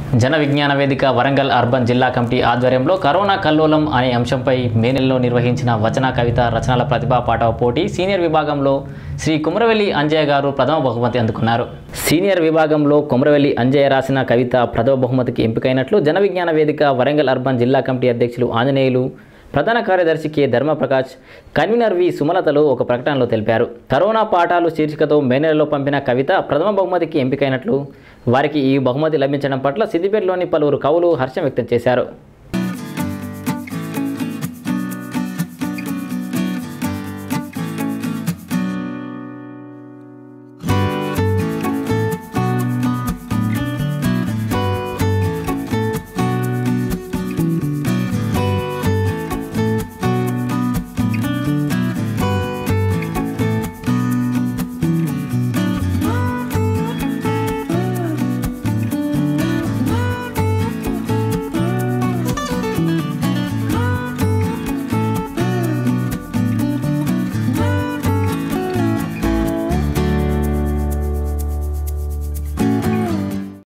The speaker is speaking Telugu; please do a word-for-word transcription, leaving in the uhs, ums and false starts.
జన విజ్ఞాన వేదిక వరంగల్ అర్బన్ జిల్లా కమిటీ ఆధ్వర్యంలో కరోనా కల్లోలం అనే అంశంపై మే నెలలో నిర్వహించిన వచన కవిత రచనల ప్రతిభా పాఠవ పోటీ సీనియర్ విభాగంలో శ్రీ కుమరవెల్లి అంజయ్య గారు ప్రథమ బహుమతి అందుకున్నారు. సీనియర్ విభాగంలో కుమరవెల్లి అంజయ్య రాసిన కవిత ప్రథమ బహుమతికి ఎంపికైనట్లు జన విజ్ఞాన వేదిక వరంగల్ అర్బన్ జిల్లా కమిటీ అధ్యక్షులు ఆంజనేయులు, ప్రధాన కార్యదర్శి కె ధర్మప్రకాష్, కన్వీనర్ వి సుమలతలు ఒక ప్రకటనలో తెలిపారు. కరోనా పాఠాలు శీర్షికతో మే నెలలో పంపిన కవిత ప్రథమ బహుమతికి ఎంపికైనట్లు, వారికి ఈ బహుమతి లభించడం పట్ల సిద్దిపేటలోని పలువురు కవులు హర్షం వ్యక్తం చేశారు.